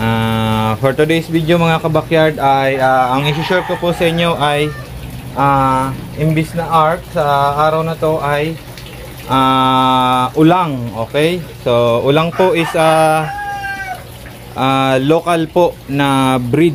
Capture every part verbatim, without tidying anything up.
Uh, for today's video mga kabakyard ay uh, ang isi-share ko po sa inyo ay uh, imbis na art sa araw na to ay uh, ulang. Okay, so ulang po is uh, uh, local po na breed.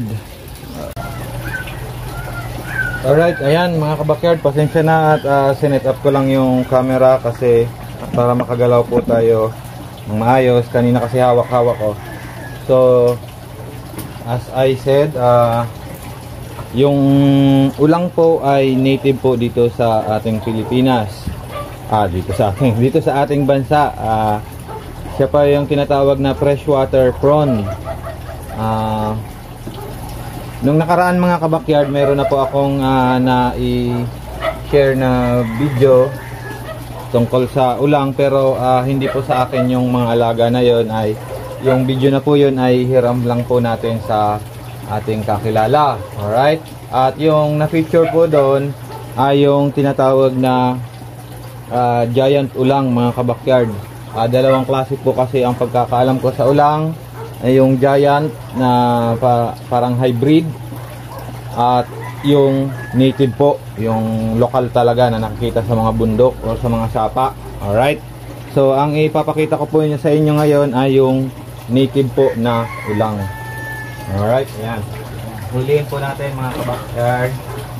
Alright, ayan mga kabakyard, pasensya na at uh, sinet up ko lang yung camera kasi para makagalaw po tayo ng maayos. Kanina kasi hawak-hawak ko. So, as I said, uh, yung ulang po ay native po dito sa ating Pilipinas. Ah, dito sa ating, dito sa ating bansa. Uh, siya pa yung tinatawag na freshwater prawn. Uh, nung nakaraan mga kabakyard, meron na po akong uh, na i-share na video tungkol sa ulang, pero uh, hindi po sa akin yung mga alaga na yon. Ay yung video na po yun ay hiram lang po natin sa ating kakilala. Alright? At yung na-feature po doon ay yung tinatawag na uh, giant ulang mga kabakyard. Uh, dalawang klase po kasi ang pagkakaalam ko sa ulang, ay yung giant na pa, parang hybrid at yung native po, yung local talaga na nakikita sa mga bundok o sa mga sapa. Alright? So ang ipapakita ko po niya sa inyo ngayon ay yung native po na ulang. Alright, ayan. Huliin po natin mga kabakyard.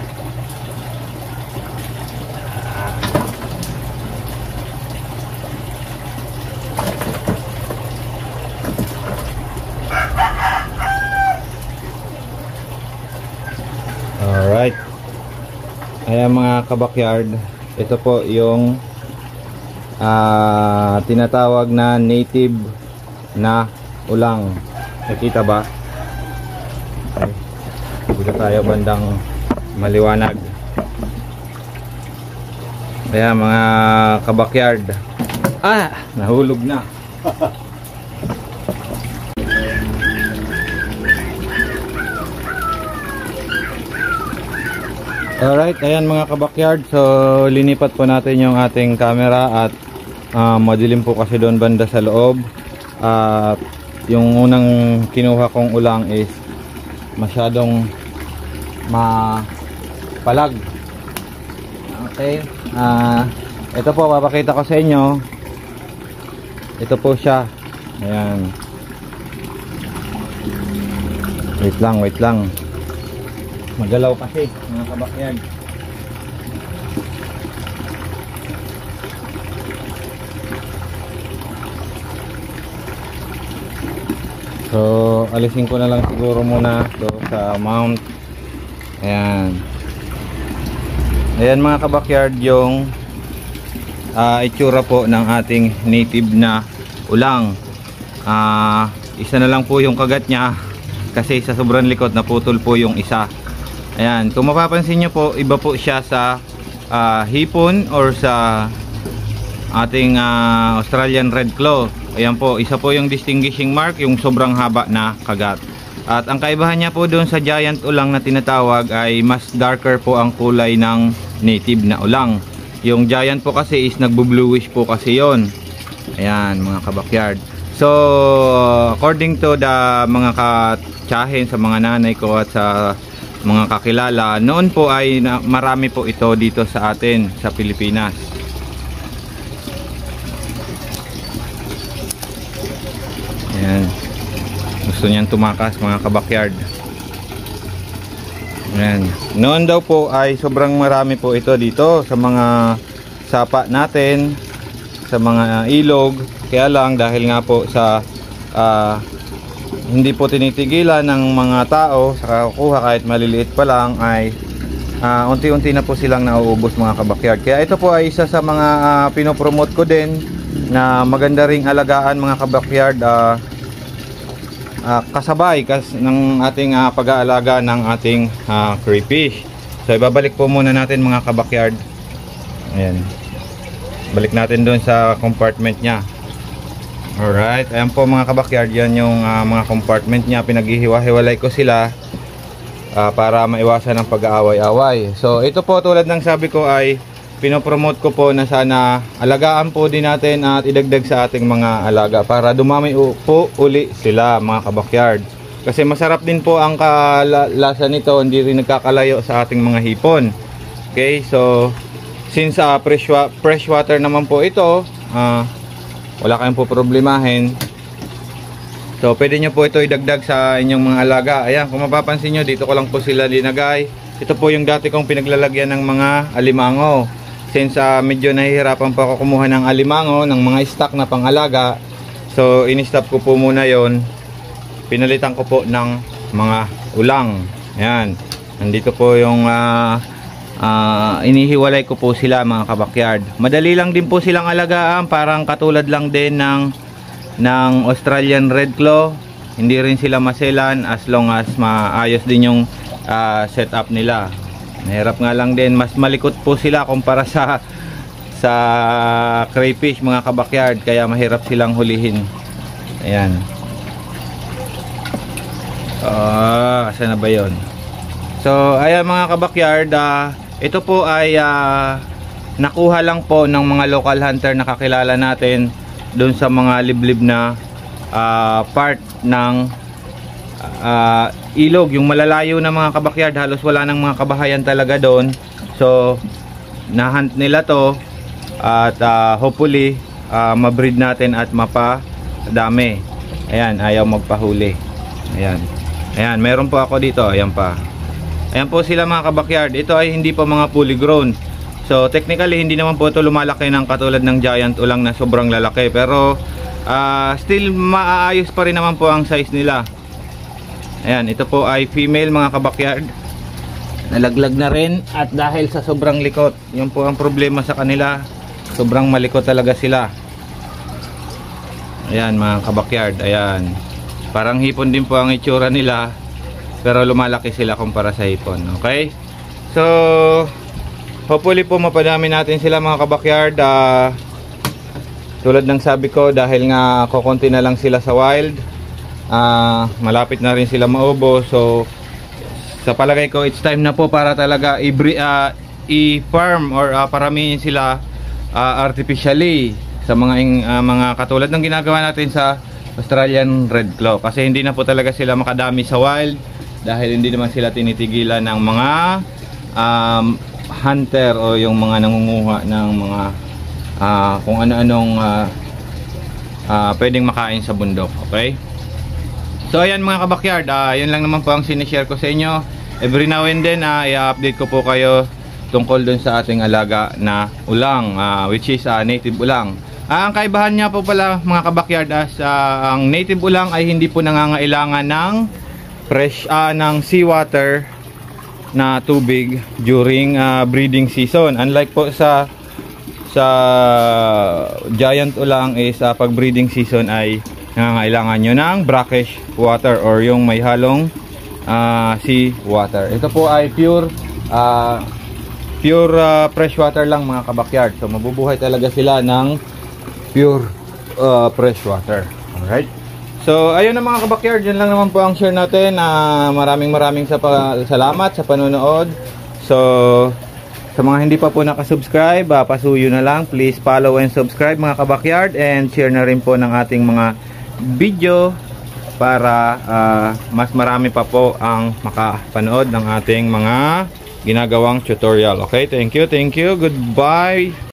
Alright. Ayan mga kabakyard, ito po yung uh, tinatawag na native na ulang. Nakita ba? Okay. Dito tayo bandang maliwanag. Ayan mga kabakyard. Ah! Nahulog na. Alright, ayan mga kabakyard. So linipat po natin yung ating camera at uh, madilim po kasi doon banda sa loob. At uh, yung unang kinuha kong ulang is masyadong mapalag. Okay, uh, ito po papakita ko sa inyo. Ito po siya. Ayan. Wait lang, wait lang. Magalaw kasi mga kabakyard. So, alisin ko na lang siguro muna to sa mount. Ayan. Ayan mga kabakyard yung uh, itsura po ng ating native na ulang. Uh, isa na lang po yung kagat niya kasi sa sobrang likod naputol po yung isa. Ayan. Kung mapapansin nyo po, iba po siya sa uh, hipon or sa ating uh, Australian Red Claw. Ayan po, isa po yung distinguishing mark, yung sobrang haba na kagat. At ang kaibahan niya po doon sa giant ulang na tinatawag ay mas darker po ang kulay ng native na ulang. Yung giant po kasi is nagbo-bluish po kasi yon. Ayan mga kabakyard. So according to the mga katsahin sa mga nanay ko at sa mga kakilala, noon po ay marami po ito dito sa atin sa Pilipinas. Ayan. Gusto niyan tumakas mga kabakyard. Ayan. Noon daw po ay sobrang marami po ito dito sa mga sapa natin, sa mga ilog. Kaya lang dahil nga po sa uh, hindi po tinitigilan ng mga tao sa kakuha kahit maliliit pa lang ay uh, unti-unti na po silang nauubos mga kabakyard. Kaya ito po ay isa sa mga uh, pinopromote ko din na maganda ring alagaan mga kabakyard, uh, uh, kasabay kas ng ating uh, pag-aalaga ng ating uh, crayfish. So ibabalik po muna natin mga kabakyard. Ayan. Balik natin doon sa compartment niya. Alright, ayan po mga kabakyard, yan yung uh, mga compartment niya. Pinaghihiwa-hiwalay ko sila uh, para maiwasan ang pag-aaway-away. So ito po tulad ng sabi ko ay pinopromote ko po na sana alagaan po din natin at idagdag sa ating mga alaga para dumami po uli sila mga kabakyard. Kasi masarap din po ang kalasa nito, hindi rin nagkakalayo sa ating mga hipon. Okay, so since uh, fresh, wa fresh water naman po ito, uh, wala kayong po problemahin. So pwede nyo po ito idagdag sa inyong mga alaga. Ayan, kung mapapansin nyo, dito ko lang po sila linagay. Ito po yung dati kong pinaglalagyan ng mga alimango. Since uh, medyo nahihirapan po ako kumuha ng alimango, ng mga stock na pang-alaga, so in-stop ko po muna yon. Pinalitan ko po ng mga ulang. Ayan, nandito po yung uh, uh, inihiwalay ko po sila mga kabakyard. Madali lang din po silang alagaan, parang katulad lang din ng, ng Australian Red Claw. Hindi rin sila maselan as long as maayos din yung uh, setup nila. Mahirap nga lang din, mas malikot po sila kumpara sa sa crayfish mga kabakyard, kaya mahirap silang hulihin. Ayan. Ah, saan na ba yun? So, ayan mga kabakyard, uh, ito po ay uh, nakuha lang po ng mga local hunter na kakilala natin doon sa mga liblib na uh, part ng uh, ilog, yung malalayo na mga kabakyard, halos wala nang mga kabahayan talaga doon. So, na-hunt nila to at uh, hopefully uh, mabreed natin at mapadami. Ayan, ayaw magpahuli. Ayan. Ayan, meron po ako dito. Ayan pa. Ayan po sila mga kabakyard. Ito ay hindi pa mga fully grown. So, technically, hindi naman po ito lumalaki ng katulad ng giant ulang na sobrang lalaki. Pero, uh, still maaayos pa rin naman po ang size nila. Ayan, ito po ay female mga kabakyard. Nalaglag na rin at dahil sa sobrang likot. Yun po ang problema sa kanila. Sobrang malikot talaga sila. Ayan mga kabakyard. Ayan. Parang hipon din po ang itsura nila, pero lumalaki sila kumpara sa hipon. Okay? So, hopefully po mapadami natin sila mga kabakyard. Uh, tulad ng sabi ko, dahil nga kukunti na lang sila sa wild, uh, malapit na rin sila maubo. So, sa palagay ko, it's time na po para talaga i-farm uh, or uh, paramihin sila uh, artificially sa mga, uh, mga katulad ng ginagawa natin sa Australian Red Claw, kasi hindi na po talaga sila makadami sa wild dahil hindi naman sila tinitigilan ng mga um, hunter o yung mga nangunguha ng mga uh, kung ano-anong uh, uh, pwedeng makain sa bundok. Okay, so ayan mga kabakyard, uh, yun lang naman po ang sinishare ko sa inyo. Every now and then uh, i-update ko po kayo tungkol dun sa ating alaga na ulang, uh, which is uh, native ulang. Uh, ang kaibahan niya po pala mga kabakyard, as uh, ang native ulang ay hindi po nangangailangan ng fresh uh, ng seawater na tubig during uh, breeding season. Unlike po sa sa giant ulang is uh, pag breeding season ay nangangailangan nyo ng brackish water or yung may halong uh, sea water. Ito po ay pure uh, pure uh, fresh water lang mga kabakyard. So mabubuhay talaga sila ng pure uh, fresh water. Alright. So ayun na mga kabakyard, yun lang naman po ang share natin. uh, Maraming maraming sa pa salamat sa panonood. So sa mga hindi pa po nakasubscribe, uh, pasuyo na lang. Please follow and subscribe mga kabakyard, and share na rin po ng ating mga video para uh, mas marami pa po ang makapanood ng ating mga ginagawang tutorial. Okay, thank you, thank you, goodbye.